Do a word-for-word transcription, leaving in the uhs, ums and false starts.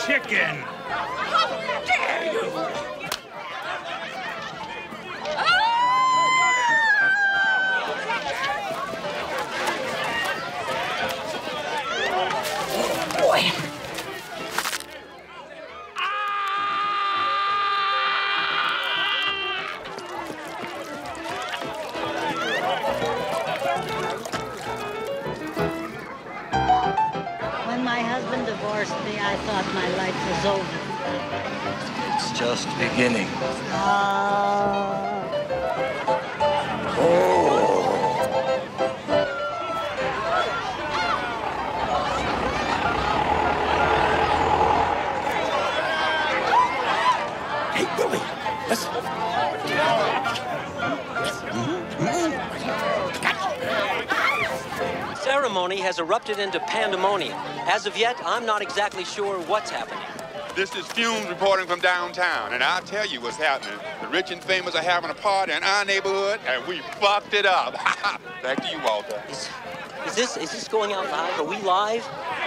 chicken. How dare you! Oh, boy. When my husband divorced me, I thought my life was over. It's just beginning. Ah. Hey, Billy, listen. Ceremony has erupted into pandemonium. As of yet, I'm not exactly sure what's happening. This is Fumes reporting from downtown, and I'll tell you what's happening. The rich and famous are having a party in our neighborhood, and we fucked it up. Back to you, Walter. Is, is this is this going out live? Are we live?